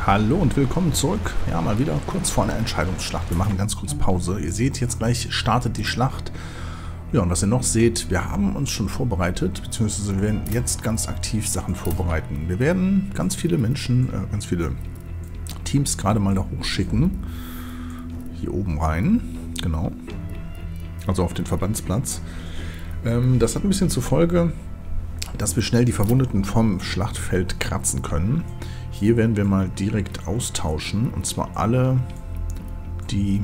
Hallo und willkommen zurück. Ja, mal wieder kurz vor einer Entscheidungsschlacht. Wir machen ganz kurz Pause. Ihr seht, jetzt gleich startet die Schlacht. Ja, und was ihr noch seht, wir haben uns schon vorbereitet, beziehungsweise wir werden jetzt ganz aktiv Sachen vorbereiten. Wir werden ganz viele Menschen, ganz viele Teams gerade mal da hochschicken. Hier oben rein, genau. Also auf den Verbandsplatz. Das hat ein bisschen zur Folge, dass wir schnell die Verwundeten vom Schlachtfeld kratzen können. Hier werden wir mal direkt austauschen. Und zwar alle, die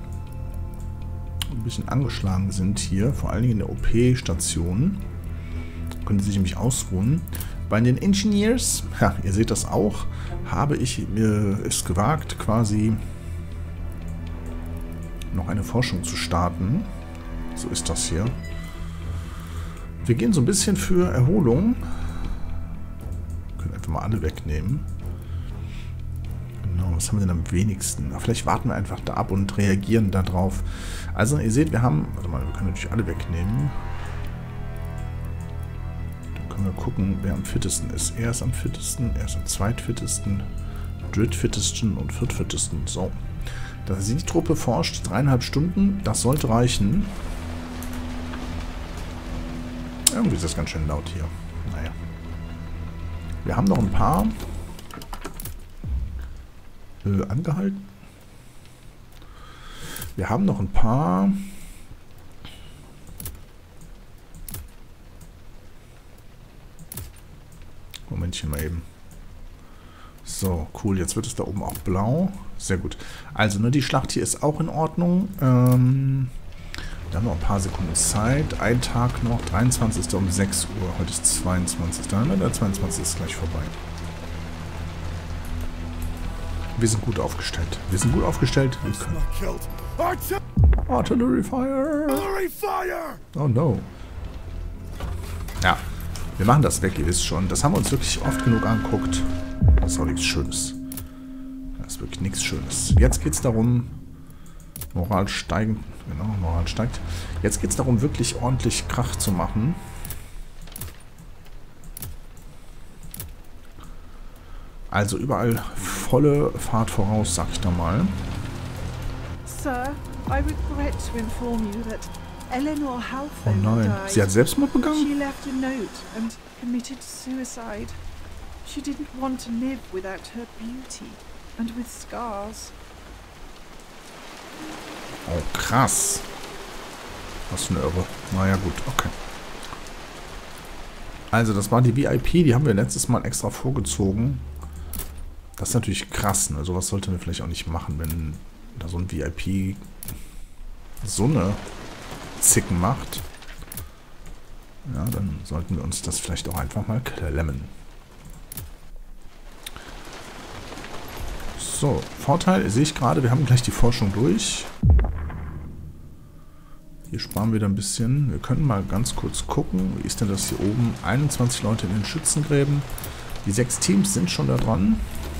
ein bisschen angeschlagen sind hier, vor allen Dingen in der OP-Station. Können sie sich nämlich ausruhen. Bei den Engineers, ja, ihr seht das auch, habe ich es gewagt, quasi noch eine Forschung zu starten. So ist das hier. Wir gehen so ein bisschen für Erholung. Wir können einfach mal alle wegnehmen. Genau, was haben wir denn am wenigsten? Na, vielleicht warten wir einfach da ab und reagieren darauf. Also ihr seht, wir haben... Warte mal, wir können natürlich alle wegnehmen. Dann können wir gucken, wer am fittesten ist. Er ist am fittesten, er ist am zweitfittesten, drittfittesten und viertfittesten. So. Die Truppe forscht 3,5 Stunden. Das sollte reichen. Irgendwie ist das ganz schön laut hier. Naja. Wir haben noch ein paar angehalten. Wir haben noch ein paar Momentchen mal eben. So, cool. Jetzt wird es da oben auch blau. Sehr gut. Also, ne, die Schlacht hier ist auch in Ordnung. Wir haben noch ein paar Sekunden Zeit. Ein Tag noch. 23. um 6 Uhr. Heute ist 22. Der 22. ist gleich vorbei. Wir sind gut aufgestellt. Wir sind gut aufgestellt. Wir können. Artillery Fire! Oh no. Ja, wir machen das weg, ihr wisst schon. Das haben wir uns wirklich oft genug angeguckt. Das ist auch nichts Schönes. Das ist wirklich nichts Schönes. Jetzt geht es darum, Moral steigen. Genau, Moral steigt. Jetzt geht es darum, wirklich ordentlich Krach zu machen. Also überall volle Fahrt voraus, sag ich da mal. Sir, I regret to inform you that Eleanor Halford Oh nein, died. sie hat Selbstmord begangen? She left a note and committed suicide. She didn't want to live without her beauty and with scars. Oh, krass. Was für eine Irre. Naja, gut, okay. Also, das war die VIP, die haben wir letztes Mal extra vorgezogen. Das ist natürlich krass, ne? Sowas sollten wir vielleicht auch nicht machen, wenn da so ein VIP so eine Zicken macht. Ja, dann sollten wir uns das vielleicht auch einfach mal klemmen. So, Vorteil sehe ich gerade, wir haben gleich die Forschung durch. Hier sparen wir da ein bisschen. Wir können mal ganz kurz gucken. Wie ist denn das hier oben? 21 Leute in den Schützengräben. Die 6 Teams sind schon da dran.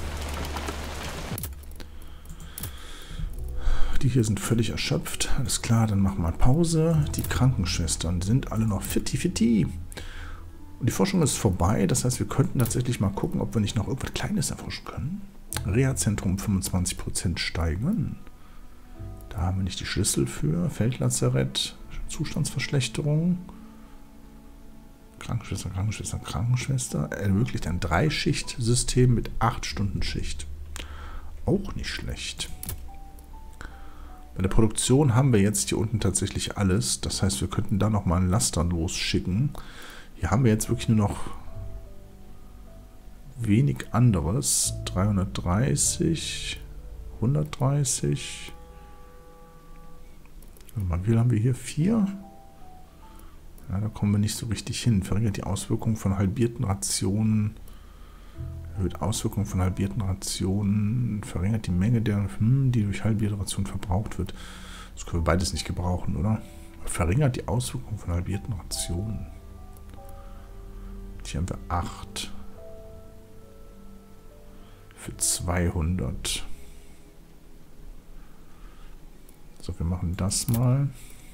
Die hier sind völlig erschöpft. Alles klar, dann machen wir Pause. Die Krankenschwestern sind alle noch fitti. Und die Forschung ist vorbei. Das heißt, wir könnten tatsächlich mal gucken, ob wir nicht noch irgendwas Kleines erforschen können. Reha-Zentrum 25% steigen. Da haben wir nicht die Schlüssel für. Feldlazarett, Zustandsverschlechterung. Krankenschwester. Ermöglicht ein 3-Schicht-System mit 8 Stunden Schicht. Auch nicht schlecht. Bei der Produktion haben wir jetzt hier unten tatsächlich alles. Das heißt, wir könnten da nochmal einen Laster losschicken. Hier haben wir jetzt wirklich nur noch wenig anderes. 330, 130. Wie viel haben wir hier? 4? Ja, da kommen wir nicht so richtig hin. Verringert die Auswirkungen von halbierten Rationen. Erhöht Auswirkungen von halbierten Rationen. Verringert die Menge der, die durch halbierte Rationen verbraucht wird. Das können wir beides nicht gebrauchen, oder? Verringert die Auswirkungen von halbierten Rationen. Hier haben wir 8. Für 200. So, wir machen das mal.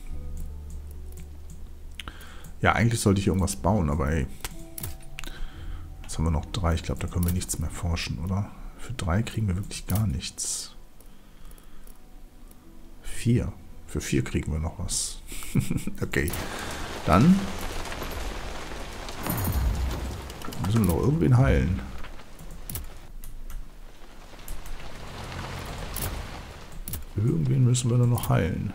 Ja, eigentlich sollte ich hier irgendwas bauen, aber ey. Jetzt haben wir noch 3. Ich glaube, da können wir nichts mehr forschen, oder? Für 3 kriegen wir wirklich gar nichts. 4. Für 4 kriegen wir noch was. Okay. Dann müssen wir noch irgendwen heilen. Irgendwen müssen wir dann noch heilen.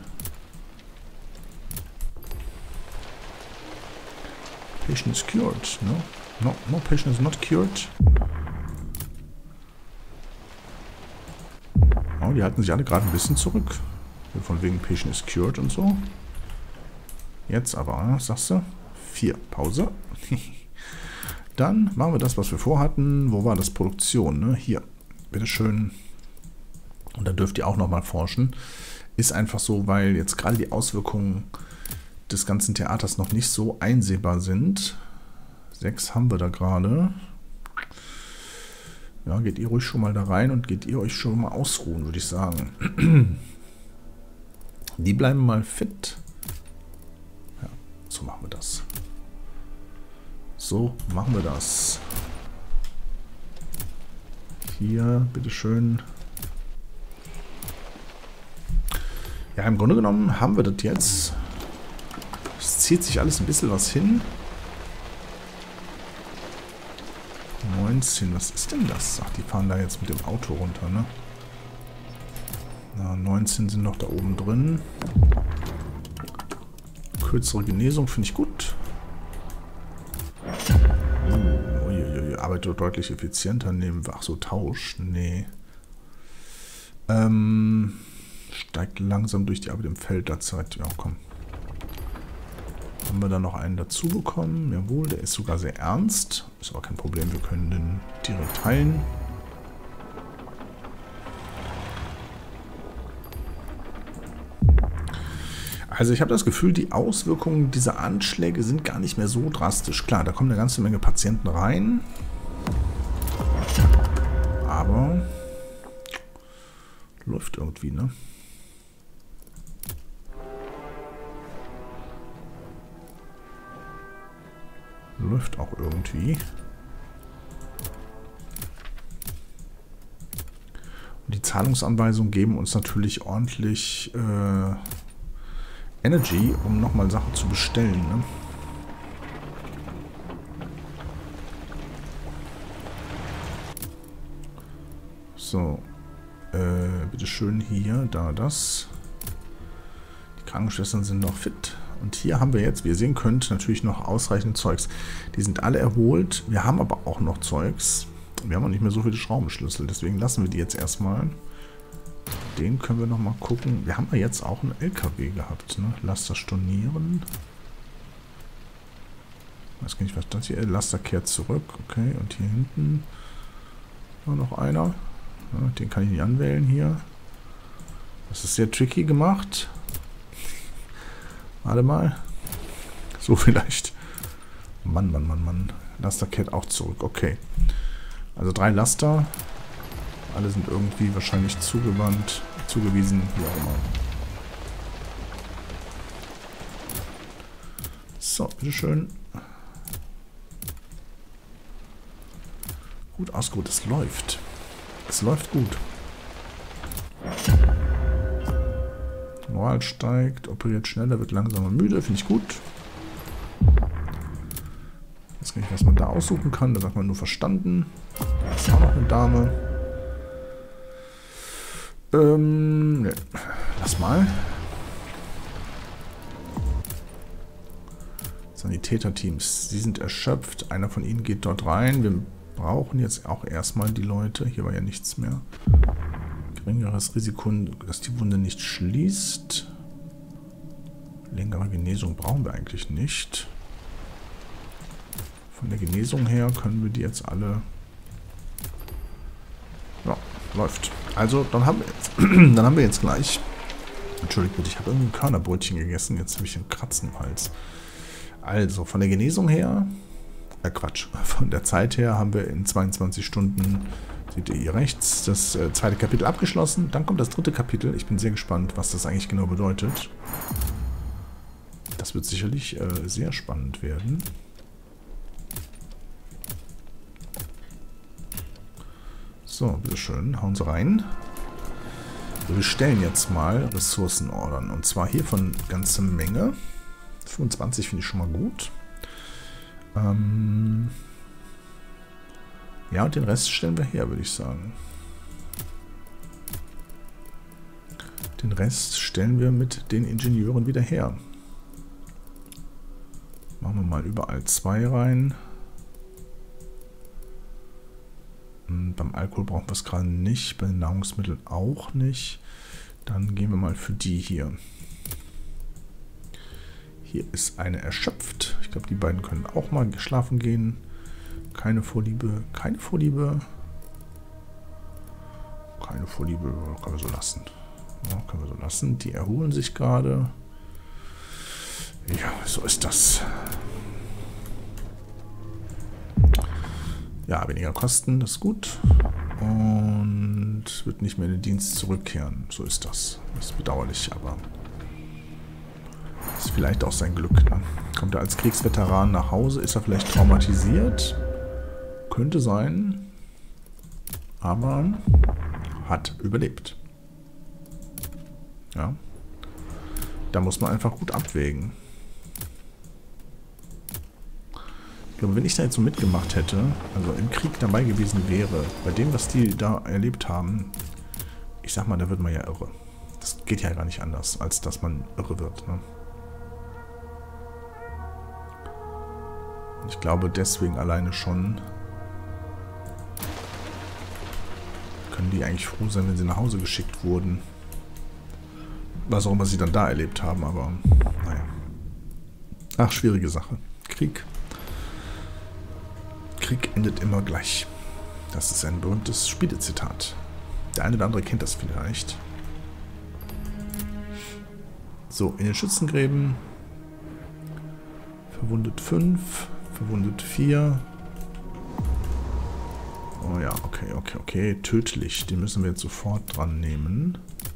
Patient is cured. No patient is not cured. Oh, die halten sich alle gerade ein bisschen zurück. Von wegen Patient is cured und so. Jetzt aber, was sagst du? 4. Pause. Dann machen wir das, was wir vorhatten. Wo war das? Produktion, ne? Hier. Bitteschön. Und da dürft ihr auch nochmal forschen. Ist einfach so, weil jetzt gerade die Auswirkungen des ganzen Theaters noch nicht so einsehbar sind. 6 haben wir da gerade. Ja, geht ihr ruhig schon mal da rein und geht ihr euch schon mal ausruhen, würde ich sagen. Die bleiben mal fit. Ja, so machen wir das. So machen wir das. Hier, bitteschön. Ja, im Grunde genommen haben wir das jetzt. Es zieht sich alles ein bisschen was hin. 19, was ist denn das? Ach, die fahren da jetzt mit dem Auto runter, ne? Na, 19 sind noch da oben drin. Kürzere Genesung finde ich gut. Arbeitet deutlich effizienter nehmen wir. Ach so, Tausch? Nee. Steigt langsam durch die Arbeit im Feld der Zeit. Ja, komm. Haben wir da noch einen dazu bekommen? Jawohl, der ist sogar sehr ernst. Ist aber kein Problem, wir können den direkt heilen. Also ich habe das Gefühl, die Auswirkungen dieser Anschläge sind gar nicht mehr so drastisch. Klar, da kommen eine ganze Menge Patienten rein. Aber läuft irgendwie, ne? Läuft auch irgendwie. Und die Zahlungsanweisungen geben uns natürlich ordentlich Energy, um nochmal Sachen zu bestellen, ne? So. Bitteschön hier, da das. Die Krankenschwestern sind noch fit. Und hier haben wir jetzt, wie ihr sehen könnt, natürlich noch ausreichend Zeugs. Die sind alle erholt. Wir haben aber auch noch Zeugs. Wir haben auch nicht mehr so viele Schraubenschlüssel. Deswegen lassen wir die jetzt erstmal. Den können wir nochmal gucken. Wir haben ja jetzt auch einen LKW gehabt, ne? Laster stornieren. Ich weiß gar nicht, was das hier ist. Laster kehrt zurück. Okay, und hier hinten noch einer. Ja, den kann ich nicht anwählen hier. Das ist sehr tricky gemacht. Warte mal. So vielleicht. Mann. Laster kehrt auch zurück. Okay. Also 3 Laster. Alle sind irgendwie wahrscheinlich zugewiesen, wie auch immer. So, bitteschön. Gut ausgeruht, es läuft. Es läuft gut. Moral steigt, operiert schneller, wird langsamer müde, finde ich gut. Jetzt kann ich, was man da aussuchen kann, da sagt man nur verstanden. Da ist auch noch eine Dame. Ne. Lass mal. Sanitäterteams, sie sind erschöpft. Einer von ihnen geht dort rein. Wir brauchen jetzt auch erstmal die Leute. Hier war ja nichts mehr. Geringeres Risiko, dass die Wunde nicht schließt. Längere Genesung brauchen wir eigentlich nicht. Von der Genesung her können wir die jetzt alle... Ja, läuft. Also, dann haben wir jetzt gleich... Entschuldigt bitte, ich habe irgendwie ein Körnerbrötchen gegessen. Jetzt habe ich einen Kratzen im Hals. Also, von der Genesung her... Quatsch. Von der Zeit her haben wir in 22 Stunden, seht ihr hier rechts, das zweite Kapitel abgeschlossen. Dann kommt das dritte Kapitel. Ich bin sehr gespannt, was das eigentlich genau bedeutet. Das wird sicherlich sehr spannend werden. So. So, bitteschön, hauen Sie rein. Wir bestellen jetzt mal Ressourcen ordern. Und zwar hiervon ganze Menge. 25 finde ich schon mal gut. Ja, und den Rest stellen wir her, würde ich sagen. Den Rest stellen wir mit den Ingenieuren wieder her. Machen wir mal überall 2 rein. Beim Alkohol brauchen wir es gerade nicht, bei den Nahrungsmitteln auch nicht. Dann gehen wir mal für die hier. Hier ist eine erschöpft. Ich glaube, die beiden können auch mal schlafen gehen. Keine Vorliebe, keine Vorliebe. Keine Vorliebe, können wir so lassen. Ja, können wir so lassen. Die erholen sich gerade. Ja, so ist das. Ja, weniger Kosten, das ist gut. Und wird nicht mehr in den Dienst zurückkehren. So ist das. Das ist bedauerlich, aber ist vielleicht auch sein Glück. Ne? Kommt er als Kriegsveteran nach Hause? Ist er vielleicht traumatisiert? Könnte sein. Aber hat überlebt. Ja. Da muss man einfach gut abwägen. Ich glaube, wenn ich da jetzt so mitgemacht hätte, also im Krieg dabei gewesen wäre, bei dem, was die da erlebt haben, ich sag mal, da wird man ja irre. Das geht ja gar nicht anders, als dass man irre wird. Ne? Ich glaube, deswegen alleine schon können die eigentlich froh sein, wenn sie nach Hause geschickt wurden. Was auch immer sie dann da erlebt haben, aber naja. Ach, schwierige Sache. Krieg endet immer gleich. Das ist ein berühmtes Spielezitat. Der eine oder andere kennt das vielleicht. So, in den Schützengräben. Verwundet 5, verwundet 4. Oh ja, okay. Tödlich. Den müssen wir jetzt sofort dran nehmen.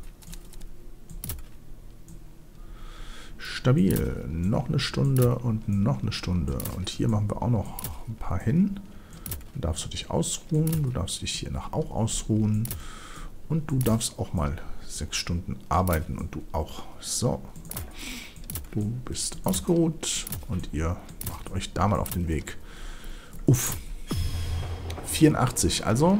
Stabil. Noch eine Stunde und noch eine Stunde. Und hier machen wir auch noch ein paar hin. Dann darfst du dich ausruhen. Du darfst dich hier auch ausruhen. Und du darfst auch mal 6 Stunden arbeiten. Und du auch. So. Du bist ausgeruht. Und ihr macht euch da mal auf den Weg. Uff. 84. Also.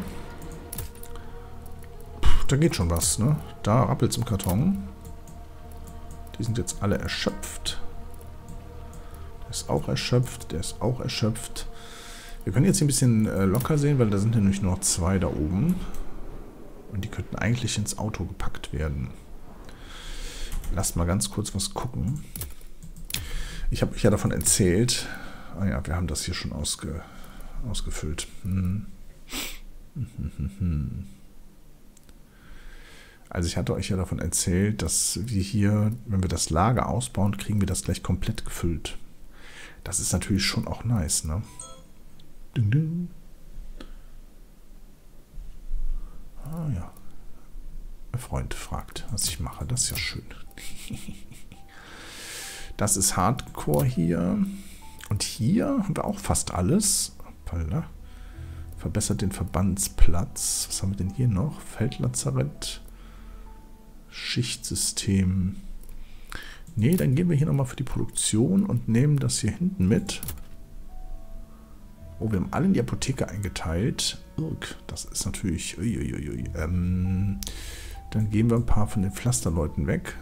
Da geht schon was, ne? Da rappelt es im Karton. Die sind jetzt alle erschöpft. Der ist auch erschöpft. Der ist auch erschöpft. Wir können jetzt hier ein bisschen locker sehen, weil da sind nämlich nur noch 2 da oben. Und die könnten eigentlich ins Auto gepackt werden. Lasst mal ganz kurz was gucken. Ich habe euch ja davon erzählt. Ah ja, wir haben das hier schon ausgefüllt. Also ich hatte euch ja davon erzählt, dass wir hier, wenn wir das Lager ausbauen, kriegen wir das gleich komplett gefüllt. Das ist natürlich schon auch nice, ne? Ding, ding. Ah ja. Ein Freund fragt, was ich mache. Das ist ja schön. Das ist Hardcore hier. Und hier haben wir auch fast alles. Hoppala. Verbessert den Verbandsplatz. Was haben wir denn hier noch? Feldlazarett. Schichtsystem. Ne, dann gehen wir hier nochmal für die Produktion und nehmen das hier hinten mit. Oh, wir haben alle in die Apotheke eingeteilt. Irk, das ist natürlich... Uiuiui. Dann geben wir ein paar von den Pflasterleuten weg.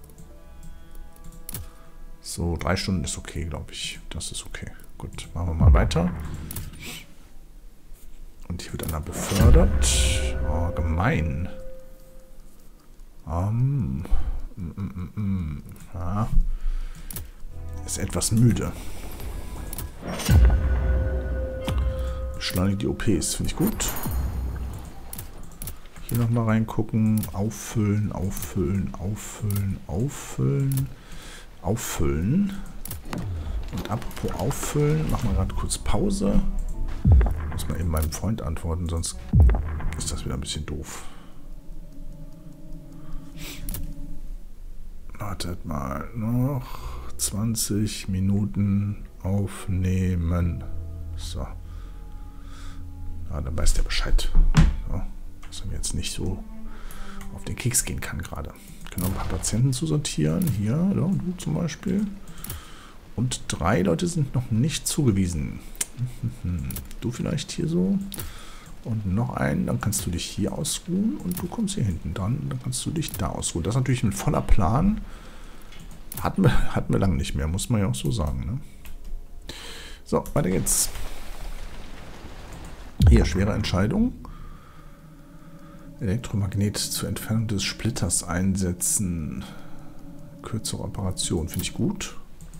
So, 3 Stunden ist okay, glaube ich. Das ist okay. Gut, machen wir mal weiter. Und hier wird einer befördert. Oh, gemein. Ja. Ist etwas müde. Beschleunigt die OPs, finde ich gut. Hier nochmal reingucken. Auffüllen, auffüllen, auffüllen, auffüllen, auffüllen. Und apropos auffüllen, machen wir gerade kurz Pause. Muss mal eben meinem Freund antworten, sonst ist das wieder ein bisschen doof. Wartet mal, noch 20 Minuten aufnehmen. So. Ja, dann weiß der Bescheid. So. dass er mir jetzt nicht so auf den Keks gehen kann gerade. Genau, ein paar Patienten zu sortieren. Hier, ja, du zum Beispiel. Und 3 Leute sind noch nicht zugewiesen. Du vielleicht hier so. Und noch einen, dann kannst du dich hier ausruhen und du kommst hier hinten dran. Dann kannst du dich da ausruhen. Das ist natürlich ein voller Plan. Hatten wir lange nicht mehr, muss man ja auch so sagen. Ne? So, weiter geht's. Hier, schwere Entscheidung. Elektromagnet zur Entfernung des Splitters einsetzen. Kürzere Operation, finde ich gut.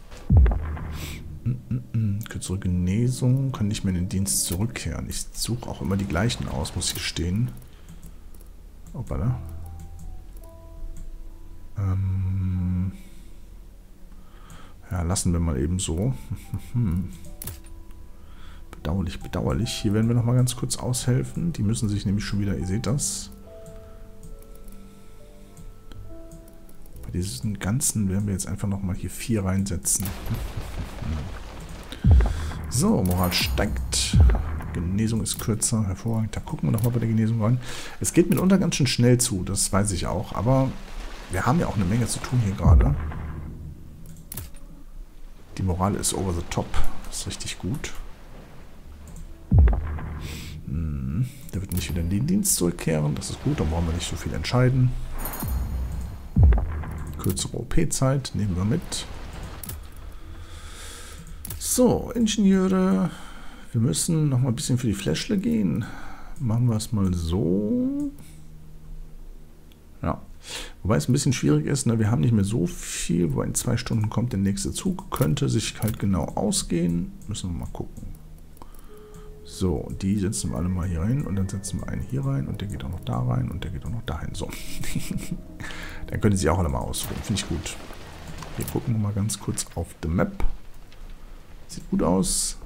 Kürzere Genesung, kann nicht mehr in den Dienst zurückkehren. Ich suche auch immer die gleichen aus, muss ich gestehen. Hoppala. Ja, lassen wir mal eben so. Bedauerlich, bedauerlich. Hier werden wir noch mal ganz kurz aushelfen. Die müssen sich nämlich schon wieder, ihr seht das. Bei diesen ganzen werden wir jetzt einfach noch mal hier 4 reinsetzen. So, Moral steigt. Genesung ist kürzer, hervorragend. Da gucken wir noch mal bei der Genesung rein. Es geht mitunter ganz schön schnell zu, das weiß ich auch. Aber wir haben ja auch eine Menge zu tun hier gerade. Die Moral ist over the top. Das ist richtig gut. Der wird nicht wieder in den Dienst zurückkehren. Das ist gut, da brauchen wir nicht so viel entscheiden. Kürzere OP-Zeit nehmen wir mit. So, Ingenieure. Wir müssen noch mal ein bisschen für die Fläschle gehen. Machen wir es mal so. Ja. Wobei es ein bisschen schwierig ist, ne? Wir haben nicht mehr so viel. Wobei in 2 Stunden kommt der nächste Zug. Könnte sich halt genau ausgehen. Müssen wir mal gucken. So, die setzen wir alle mal hier rein. Und dann setzen wir einen hier rein. Und der geht auch noch da rein. Und der geht auch noch dahin. So. Dann können sie auch alle mal ausruhen. Finde ich gut. Wir gucken mal ganz kurz auf the Map. Sieht gut aus.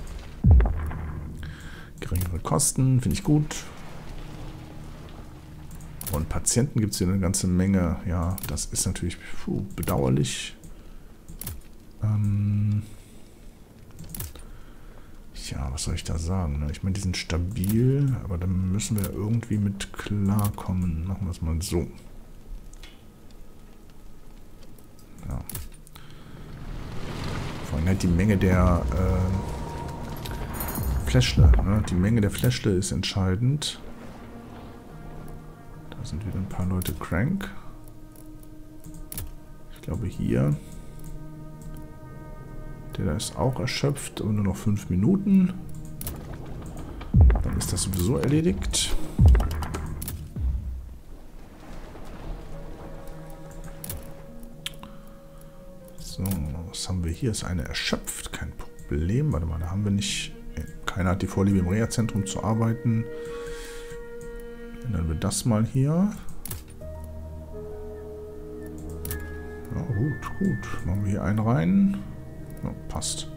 Geringere Kosten. Finde ich gut. Und Patienten gibt es hier eine ganze Menge. Ja, das ist natürlich bedauerlich. Ja, was soll ich da sagen? Ne? Ich meine, die sind stabil, aber da müssen wir irgendwie mit klarkommen. Machen wir es mal so. Ja. Vor allem halt die Menge der Fläschle. Ne? Die Menge der Fläschle ist entscheidend. Da sind wieder ein paar Leute crank. Ich glaube hier. Der da ist auch erschöpft, aber nur noch 5 Minuten. Dann ist das sowieso erledigt. So, was haben wir hier? Ist eine erschöpft, kein Problem. Warte mal, da haben wir nicht... Keiner hat die Vorliebe im Reha-Zentrum zu arbeiten. Ändern wir das mal hier. Ja, gut, gut. Machen wir hier einen rein. Ja, passt.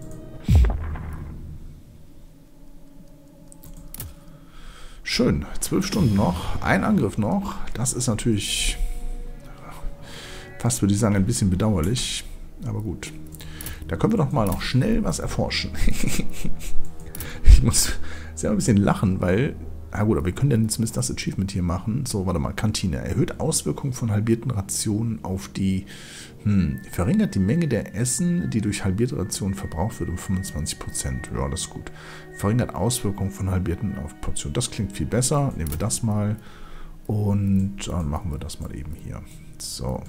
Schön. 12 Stunden noch. Ein Angriff noch. Das ist natürlich fast, würde ich sagen, ein bisschen bedauerlich. Aber gut. Da können wir doch mal noch schnell was erforschen. Ich muss sehr ein bisschen lachen, weil... Ja gut, aber wir können ja zumindest das Achievement hier machen. So, warte mal, Kantine. Erhöht Auswirkungen von halbierten Rationen auf die... verringert die Menge der Essen, die durch halbierte Rationen verbraucht wird, um 25%. Ja, das ist gut. Verringert Auswirkungen von halbierten auf Portionen. Das klingt viel besser. Nehmen wir das mal. Und dann machen wir das mal eben hier. So.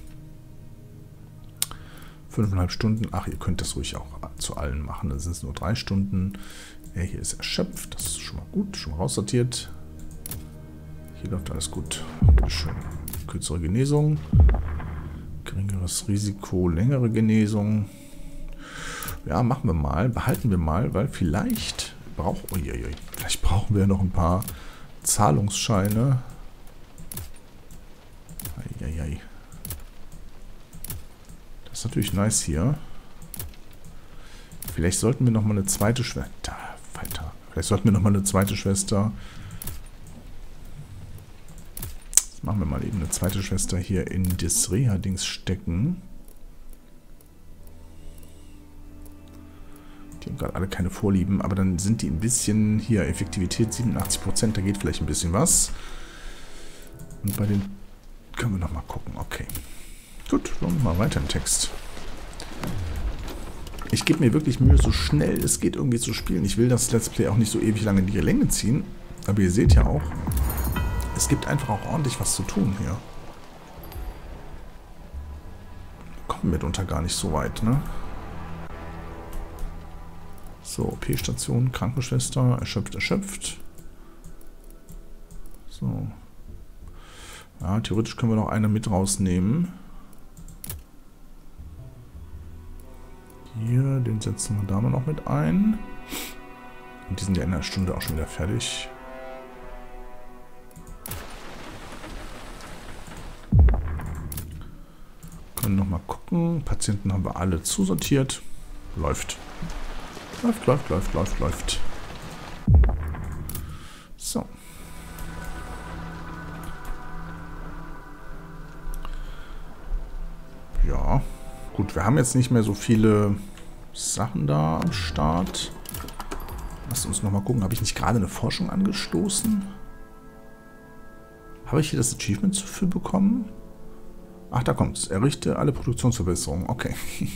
5,5 Stunden. Ach, ihr könnt das ruhig auch zu allen machen. Dann sind es nur 3 Stunden. Er hier ist erschöpft. Das ist schon mal gut. Schon mal raussortiert. Hier läuft alles gut. Bitteschön. Kürzere Genesung. Geringeres Risiko. Längere Genesung. Ja, machen wir mal. Behalten wir mal, weil vielleicht brauchen wir noch ein paar Zahlungsscheine. Eieiei. Das ist natürlich nice hier. Vielleicht sollten wir noch mal eine zweite Schwester. Weiter. Vielleicht sollten wir noch mal eine zweite Schwester. Jetzt machen wir mal eben eine zweite Schwester hier in das Reha-Dings stecken. Die haben gerade alle keine Vorlieben, aber dann sind die ein bisschen... Hier, Effektivität 87%, da geht vielleicht ein bisschen was. Und bei den... Können wir nochmal gucken, okay. Gut, schauen wir mal weiter im Text. Ich gebe mir wirklich Mühe, so schnell es geht irgendwie zu spielen. Ich will das Let's Play auch nicht so ewig lange in die Länge ziehen. Aber ihr seht ja auch, es gibt einfach auch ordentlich was zu tun hier. Kommen mitunter gar nicht so weit, ne? So, OP-Station, Krankenschwester, erschöpft. So. Ja, theoretisch können wir noch eine mit rausnehmen. Hier, den setzen wir da mal noch mit ein. Und die sind ja in einer Stunde auch schon wieder fertig. Können noch mal gucken. Patienten haben wir alle zusortiert. Läuft. Läuft. So. Ja. Gut, wir haben jetzt nicht mehr so viele Sachen da am Start. Lasst uns nochmal gucken. Habe ich nicht gerade eine Forschung angestoßen? Habe ich hier das Achievement für bekommen? Ach, da kommt's. Errichte alle Produktionsverbesserungen. Okay.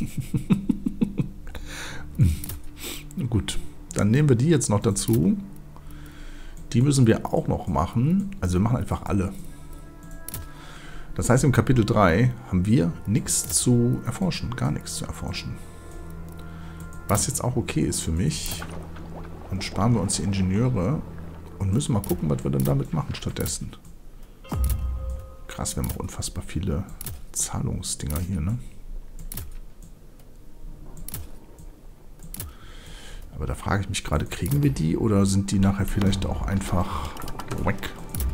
Gut, dann nehmen wir die jetzt noch dazu. Die müssen wir auch noch machen. Also wir machen einfach alle. Das heißt, im Kapitel 3 haben wir nichts zu erforschen. Gar nichts zu erforschen. Was jetzt auch okay ist für mich. Dann sparen wir uns die Ingenieure und müssen mal gucken, was wir dann damit machen stattdessen. Krass, wir haben auch unfassbar viele Zahlungsdinger hier, ne? Aber da frage ich mich gerade, kriegen wir die oder sind die nachher vielleicht auch einfach weg?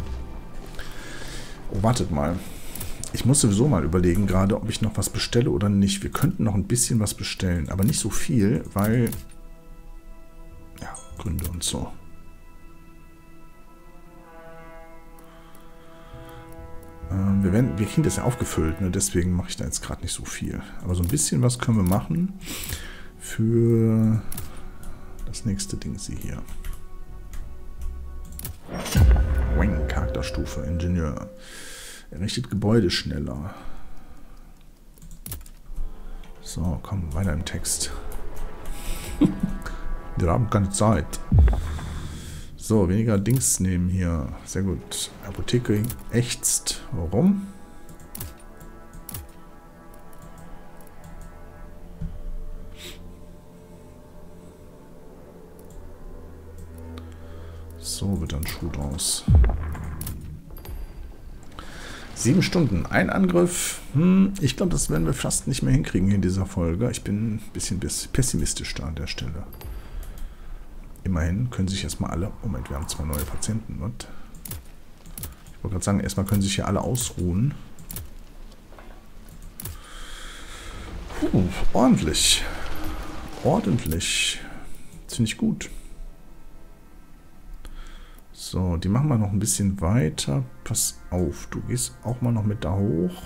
Oh, wartet mal. Ich muss sowieso mal überlegen gerade, ob ich noch was bestelle oder nicht. Wir könnten noch ein bisschen was bestellen, aber nicht so viel, weil... Ja, Gründe und so. Wir kriegen das ja aufgefüllt, ne? Deswegen mache ich da jetzt gerade nicht so viel. Aber so ein bisschen was können wir machen für das nächste Ding, sie hier. Wing, Charakterstufe, Ingenieur. Errichtet Gebäude schneller. So, komm, weiter im Text. Wir haben keine Zeit. So, weniger Dings nehmen hier. Sehr gut. Apotheke ächzt. Warum? So wird dann Schuh draus. 7 Stunden. Ein Angriff. Ich glaube, das werden wir fast nicht mehr hinkriegen in dieser Folge. Ich bin ein bisschen pessimistisch da an der Stelle. Immerhin können sich erstmal alle... Moment, wir haben 2 neue Patienten. Und ich wollte gerade sagen, erstmal können sich hier alle ausruhen. Ordentlich. Ordentlich. Das finde ich gut. So, die machen wir noch ein bisschen weiter. Pass auf, du gehst auch mal noch mit da hoch.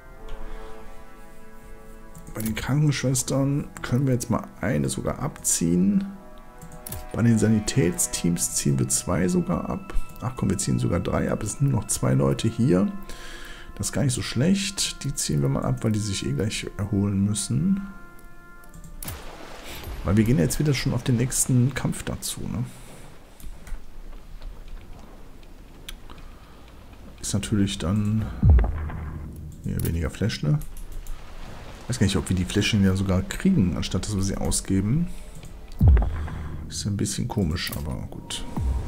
Bei den Krankenschwestern können wir jetzt mal eine sogar abziehen. Bei den Sanitätsteams ziehen wir 2 sogar ab. Ach komm, wir ziehen sogar 3 ab. Es sind nur noch 2 Leute hier. Das ist gar nicht so schlecht. Die ziehen wir mal ab, weil die sich eh gleich erholen müssen. Weil wir gehen jetzt wieder schon auf den nächsten Kampf dazu, ne? Ist natürlich dann hier weniger Flash, ne? Ich weiß gar nicht, ob wir die Fläschchen ja sogar kriegen, anstatt dass wir sie ausgeben. Ist ja ein bisschen komisch, aber gut.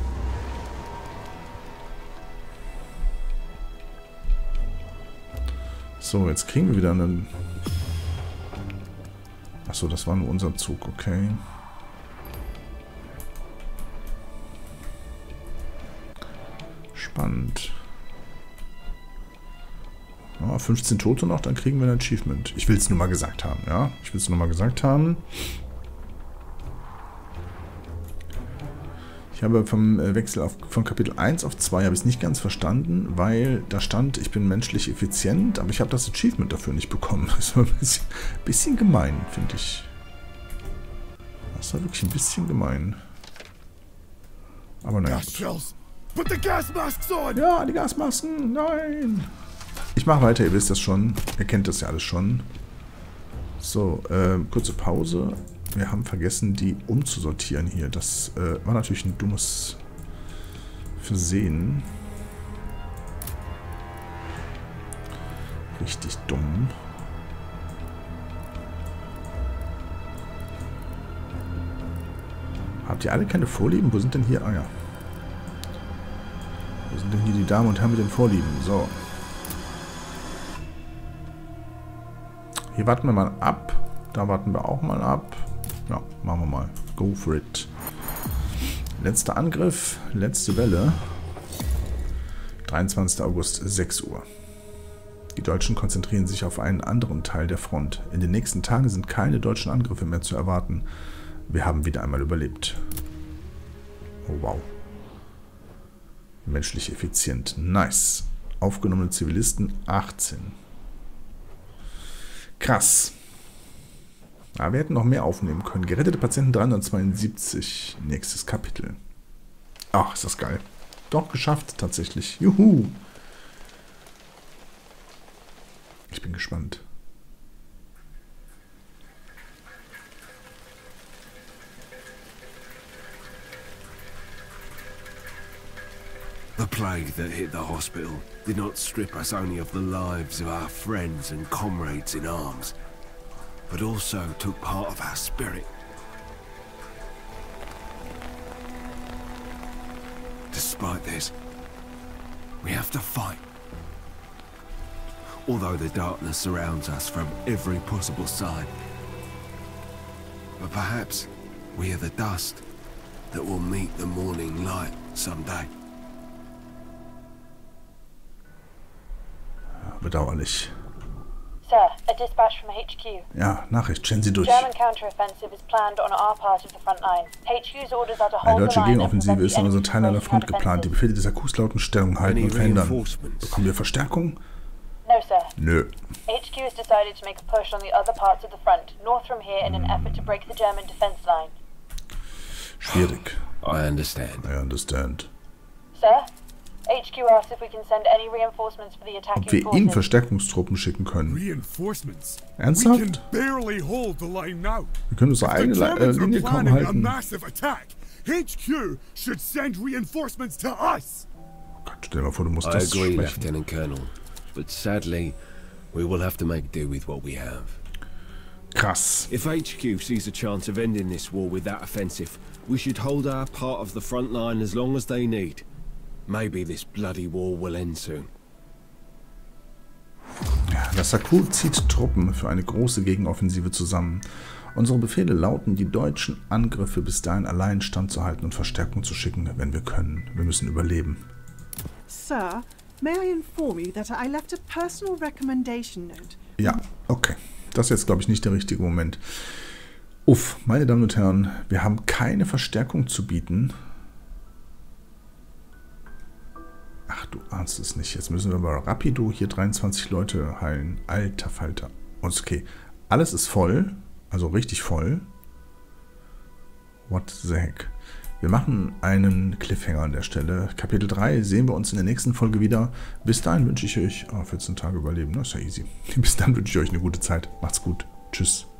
So, jetzt kriegen wir wieder einen... Achso, das war nur unser Zug, okay. Spannend. Ja, 15 Tote noch, dann kriegen wir ein Achievement. Ich will es nur mal gesagt haben, ja? Ich will es nur mal gesagt haben. Ich habe vom Wechsel von Kapitel 1 auf 2 habe ich es nicht ganz verstanden, weil da stand, ich bin menschlich effizient, aber ich habe das Achievement dafür nicht bekommen. Das war ein bisschen gemein, finde ich. Das war wirklich ein bisschen gemein. Aber naja. Ja, die Gasmasken. Nein. Ich mache weiter, ihr wisst das schon. Ihr kennt das ja alles schon. So, kurze Pause. Wir haben vergessen, die umzusortieren hier. Das war natürlich ein dummes Versehen. Richtig dumm. Habt ihr alle keine Vorlieben? Wo sind denn hier... Ah ja. Wo sind denn hier die Damen und Herren mit den Vorlieben? So. Hier warten wir mal ab. Da warten wir auch mal ab. Ja, machen wir mal. Go for it. Letzter Angriff. Letzte Welle. 23. August, 6 Uhr. Die Deutschen konzentrieren sich auf einen anderen Teil der Front. In den nächsten Tagen sind keine deutschen Angriffe mehr zu erwarten. Wir haben wieder einmal überlebt. Oh, wow. Menschlich effizient. Nice. Aufgenommene Zivilisten 18. Krass. Ja, wir hätten noch mehr aufnehmen können. Gerettete Patienten 372. Nächstes Kapitel. Ach, ist das geil. Doch, geschafft tatsächlich. Juhu. Ich bin gespannt. The plague that hit the hospital did not strip us only of the lives of our friends and comrades in arms, but also took part of our spirit. Despite this, we have to fight. Although the darkness surrounds us from every possible side. But perhaps we are the dust that will meet the morning light someday. Bedauerlich. Sir, a dispatch from HQ. Ja, Nachricht, stellen Sie durch. German counteroffensive is planned on our part of the front line. HQ's orders are to hold Eine deutsche the line Gegenoffensive ist an unserer Teil der Front geplant. Die Befehle des Akkus lauten Stellung halten und verhindern. Bekommen wir Verstärkung? No, sir. Nö. HQ has decided to make a push on the other parts of the front, north from here in an effort to break the German defense line. Schwierig. I understand. I understand. Sir? HQ asks if we can send any reinforcements for the attacking Ob wir forces. ihnen Verstärkungstruppen schicken können. Reinforcements. Ernsthaft? We can barely hold the line now. Wir können unsere eigene Linie kaum halten. Oh massive attack. HQ should send reinforcements to us. Gott, stell dir mal vor, du musst I das agree, sprechen. Lieutenant Colonel. But sadly, we will have to make do with what we have. Krass. If HQ sees a chance of ending this war with that offensive, we should hold our part of the front line as long as they need. Maybe this bloody war will end soon. Ja, das Akku zieht Truppen für eine große Gegenoffensive zusammen. Unsere Befehle lauten, die deutschen Angriffe bis dahin allein standzuhalten und Verstärkung zu schicken, wenn wir können. Wir müssen überleben. Sir, may I inform you that I left a personal recommendation note? Ja, okay. Das ist jetzt, glaube ich, nicht der richtige Moment. Uff, meine Damen und Herren, wir haben keine Verstärkung zu bieten. Ach, du ahnst es nicht. Jetzt müssen wir bei Rapido hier 23 Leute heilen. Alter Falter. Okay, alles ist voll. Also richtig voll. What the heck? Wir machen einen Cliffhanger an der Stelle. Kapitel 3 sehen wir uns in der nächsten Folge wieder. Bis dahin wünsche ich euch 14 Tage überleben. Das ist ja easy. Bis dann wünsche ich euch eine gute Zeit. Macht's gut. Tschüss.